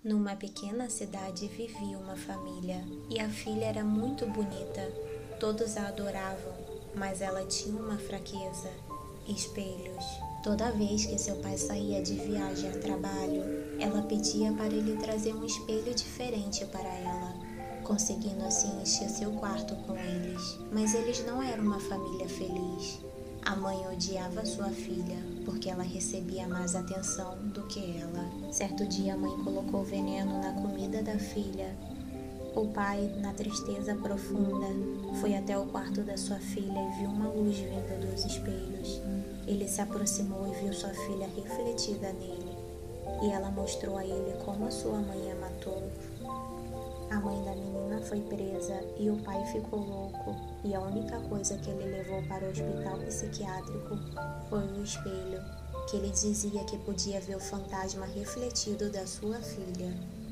Numa pequena cidade vivia uma família, e a filha era muito bonita. Todos a adoravam, mas ela tinha uma fraqueza: espelhos. Toda vez que seu pai saía de viagem a trabalho, ela pedia para ele trazer um espelho diferente para ela, conseguindo assim encher seu quarto com eles. Mas eles não eram uma família feliz. A mãe odiava sua filha porque ela recebia mais atenção do que ela. Certo dia, a mãe colocou veneno na comida da filha. O pai, na tristeza profunda, foi até o quarto da sua filha e viu uma luz vinda dos espelhos. Ele se aproximou e viu sua filha refletida nele, e ela mostrou a ele como a sua mãe a matou. A mãe da menina foi presa e o pai ficou louco, e a única coisa que ele levou para o hospital psiquiátrico foi o espelho, que ele dizia que podia ver o fantasma refletido da sua filha.